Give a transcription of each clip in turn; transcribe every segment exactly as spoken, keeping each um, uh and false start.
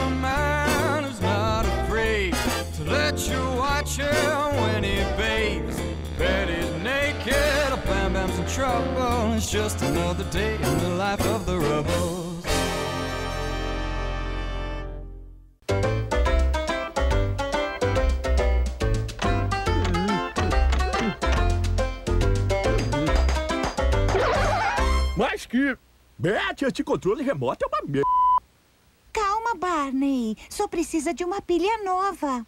a man who's not afraid to let you watch him when he bathes. Betty's naked, Bam Bam's in trouble. It's just another day in the life of the Rubbles. Mas que... Betty, esse controle remoto é uma merda. Calma, Barney. Só precisa de uma pilha nova.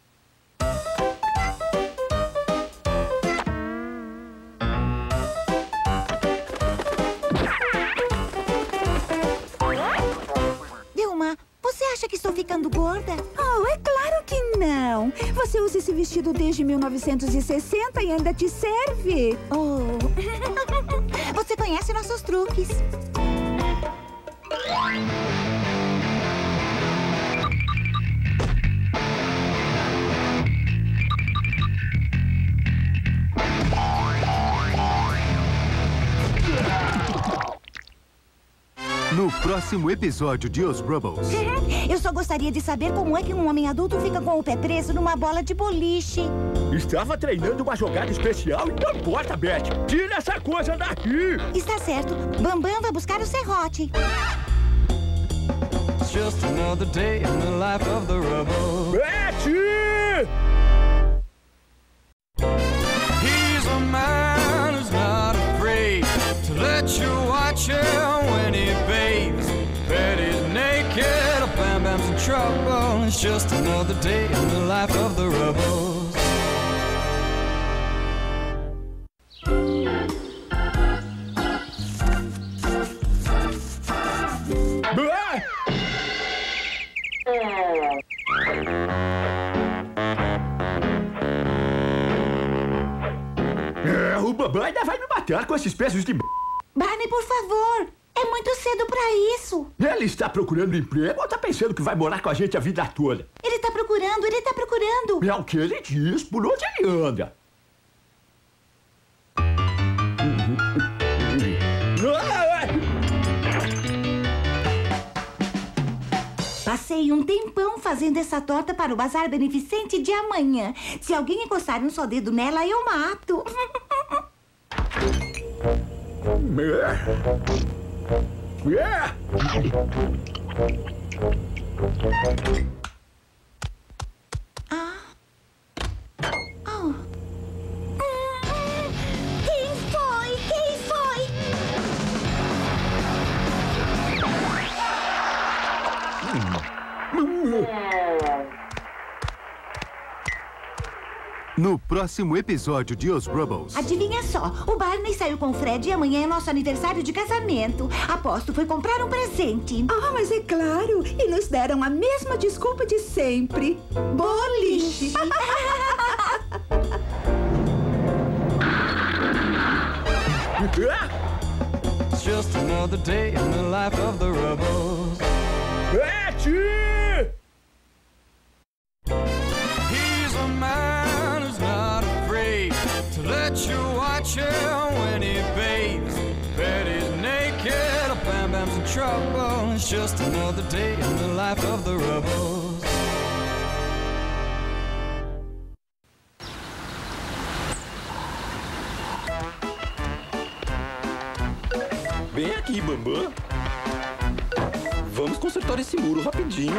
Vilma, você acha que estou ficando gorda? Oh, é claro que não. Você usa esse vestido desde mil novecentos e sessenta e ainda te serve. Oh. Você conhece nossos truques. No próximo episódio de Os Rubbles. Eu só gostaria de saber como é que um homem adulto fica com o pé preso numa bola de boliche. Estava treinando uma jogada especial e não importa, Betty. Tira essa coisa daqui. Está certo. Bambam vai buscar o serrote. It's just another day in the life of the Rubbles. Betty! He's a man who's not afraid to let you watch him when he bathes. Betty's naked, Bam Bam's in trouble. It's just another day in the life of the Rubbles. É, o Bambam ainda vai me matar com esses pesos de... Barney, por favor. É muito cedo pra isso. Ele está procurando emprego ou está pensando que vai morar com a gente a vida toda? Ele tá procurando, ele tá procurando. É o que ele diz. Por onde ele anda? Passei um tempão fazendo essa torta para o bazar beneficente de amanhã. Se alguém encostar um só dedo nela, eu mato. Ah. Oh. Quem foi? Quem foi? No próximo episódio de Os Rubbles. Adivinha só, o Barney saiu com o Fred e amanhã é nosso aniversário de casamento. Aposto foi comprar um presente. Ah, mas é claro. E nos deram a mesma desculpa de sempre. Boliche. It's just another day in the life of the Rubbles. Betty! He's a man who's not afraid to let you watch him when he bathes. Betty's naked, Bam Bam's in trouble. It's just another day in the life of the Rubbles. Vem aqui, Bambam. Vamos consertar esse muro rapidinho.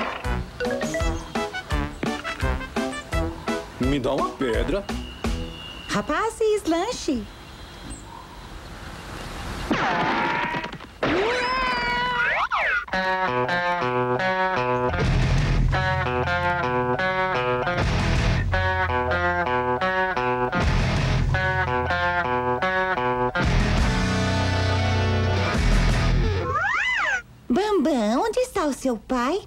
Me dá uma pedra. Rapazes, lanche. Bambam, onde está o seu pai?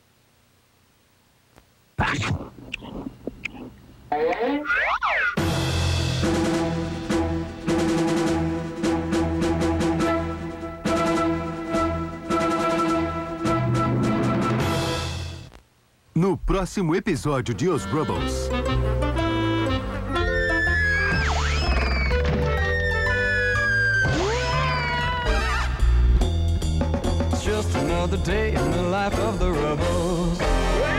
No próximo episódio de Os Rubbles. It's just another day in the life of the Rubbles.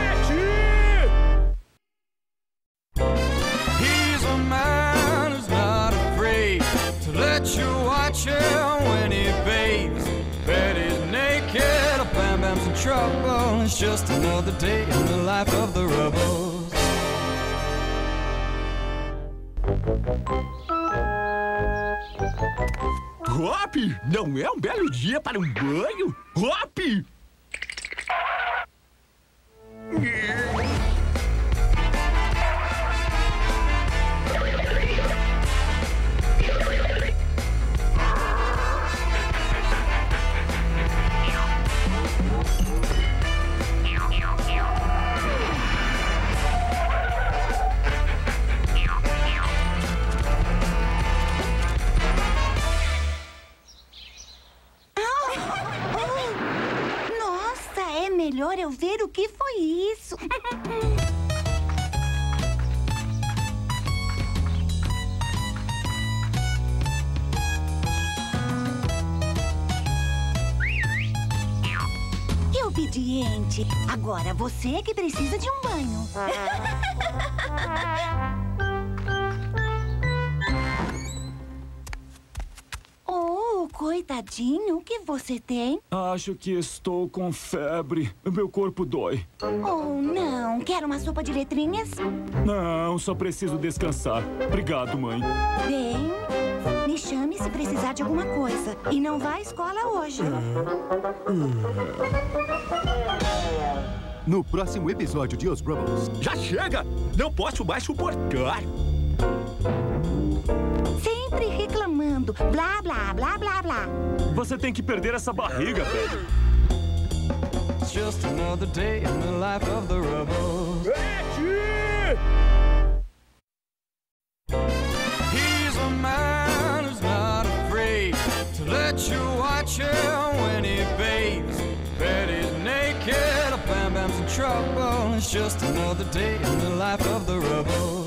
trouble. It's just another day in the life of the Rubbles. Hop, não é um belo dia para um banho? Hop! Melhor eu ver o que foi isso. Que obediente. Agora você é que precisa de um banho. Oh, coitadinho, o que você tem? Acho que estou com febre. Meu corpo dói. Oh, não. Quer uma sopa de letrinhas? Não, só preciso descansar. Obrigado, mãe. Bem, me chame se precisar de alguma coisa. E não vá à escola hoje. No próximo episódio de Os Rubbles. Já chega! Não posso mais suportar. Sempre reclamando. Blá, blá, blá, blá, blá. Você tem que perder essa barriga, velho. It's just another day in the life of the Rubbles. He's a man who's not afraid to let you watch him when he bathes. Betty's naked, Bam Bam's in trouble. It's just another day in the life of the Rubbles.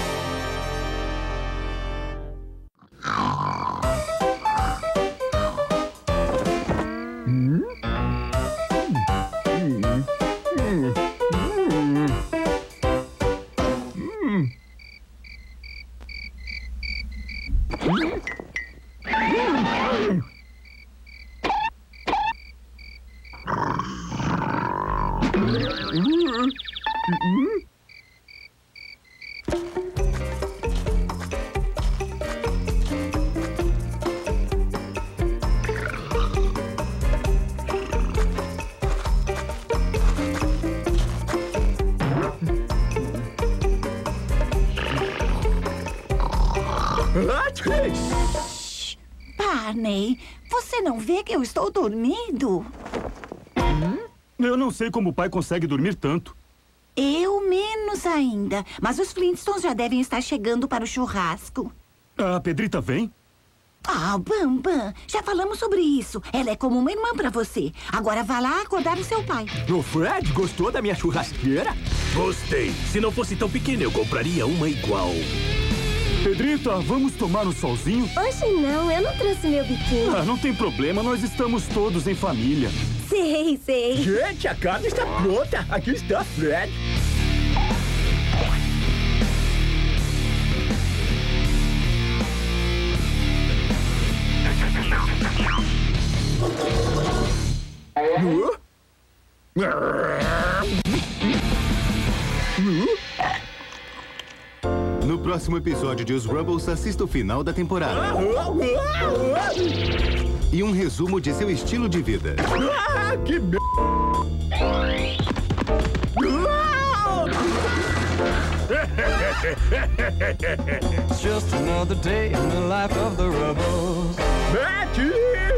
Barney, você não vê que eu estou dormindo? Eu não sei como o pai consegue dormir tanto. Eu menos ainda. Mas os Flintstones já devem estar chegando para o churrasco. A Pedrita vem? Ah, Bambam, já falamos sobre isso. Ela é como uma irmã para você. Agora vá lá acordar o seu pai. O Fred gostou da minha churrasqueira? Gostei. Se não fosse tão pequena, eu compraria uma igual. Pedrita, vamos tomar um solzinho? Hoje não, eu não trouxe meu biquíni. Ah, não tem problema, nós estamos todos em família. Sei, sei. Gente, a casa está pronta. Aqui está Fred. No próximo episódio de Os Rubbles, assista o final da temporada. E um resumo de seu estilo de vida. Ah, que b... It's just another day in the life of the Rubbles. Betty!